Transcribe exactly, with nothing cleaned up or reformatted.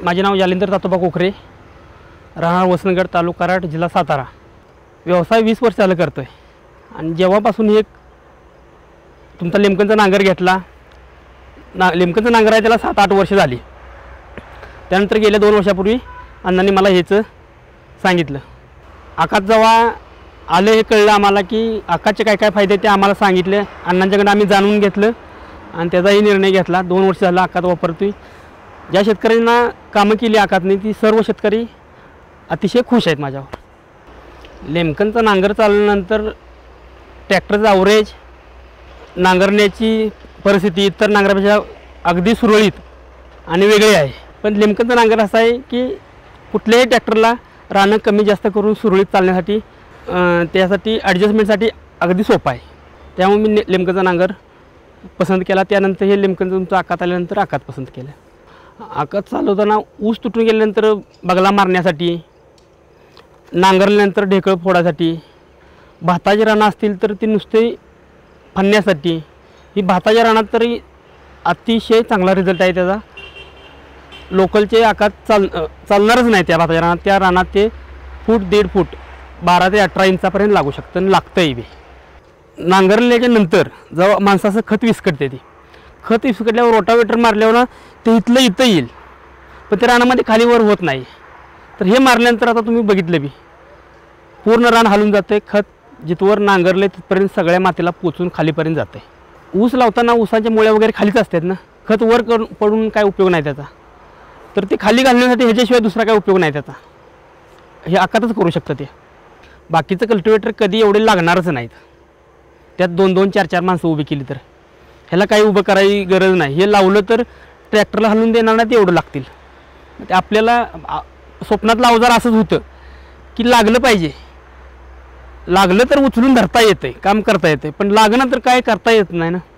माझे नाव जालिंदर तातोबा कोकरे, राहणार वसनगड, तालुका कराड, जिल्हा सातारा। व्यवसाय वीस वर्ष झालं करतो आहे आणि जेव्हापासून एक तुमचा लिमकनचा नांगर घेतला ना, लिमकनचा नांगर आहे त्याला सात आठ वर्ष झाली। त्यानंतर गेल्या दोन वर्षापूर्वी अण्णांनी मला हेच सांगितलं। आकात जेव्हा आले हे कळलं आम्हाला की आकातचे काय काय फायदे ते आम्हाला सांगितले। अण्णांच्याकडे आम्ही जाणून घेतलं आणि त्याचाही निर्णय घेतला। दोन वर्ष झालं आकात वापरतोय। ज्या शेतकऱ्यांना कामं केली आकातने ती सर्व शेतकरी अतिशय खुश आहेत माझ्यावर। लिमकनचा नांगर चालल्यानंतर ट्रॅक्टरचा ॲव्हरेज, नांगरण्याची परिस्थिती इतर नांगरापेक्षा अगदी सुरळीत आणि वेगळी आहे। पण लिमकनचा नांगर असा आहे की कुठल्याही ट्रॅक्टरला रानं कमी जास्त करून सुरळीत चालण्यासाठी त्यासाठी ॲडजस्टमेंटसाठी अगदी सोपा आहे। त्यामुळे मी लिमकनचा नांगर पसंत केला। त्यानंतर हे लिमकनचं तुमचं आकात आल्यानंतर आकात पसंत केलं। आकात चालवताना ऊस तुटून गेल्यानंतर बगला मारण्यासाठी, नांगरल्यानंतर ढेकळ फोडासाठी, भाताची रानं असतील तर ती नुसते फणण्यासाठी, ही भाताच्या रानात तरी अतिशय चांगला रिझल्ट आहे त्याचा। लोकलचे आकात चाल चालणारच नाही त्या भाताच्या रानात। त्या रानात ते फूट दीड फूट बारा ते अठरा इंचापर्यंत लागू शकतं आणि लागतंही बी। नांगरल्याच्या नंतर जेव्हा माणसाचं खत विस्कटते, ती खत विस्कटल्यावर रोटावेटर मारल्यावर ना ते इथलं इथं येईल, पण त्या रानामध्ये खालीवर होत नाही। तर हे मारल्यानंतर आता तुम्ही बघितलं बी पूर्ण रान हलून जाते। खत जिथवर नांगरले तिथपर्यंत सगळ्या मातीला पोचून खालीपर्यंत जाते। ऊस लावताना ऊसाच्या मुळ्या वगैरे खालीच असतात ना, खत वर करून पडून काय उपयोग नाही त्याचा। तर ते खाली घालण्यासाठी ह्याच्याशिवाय दुसरा काय उपयोग नाही त्याचा। हे आकातच करू शकतं ते। बाकीचं कल्टिवेटर कधी एवढे लागणारच नाहीत। त्यात दोन दोन चार चार माणसं उभी केली तर ह्याला काही उभं करायची गरज नाही। हे लावलं तर ट्रॅक्टरला हलवून देणार नाही, ते एवढं लागतील। ते आपल्याला स्वप्नातलं अवजार असंच होतं की लागलं पाहिजे, लागलं तर उचलून धरता येते, काम करता येते, पण लागणं तर काय करता येत नाही ना।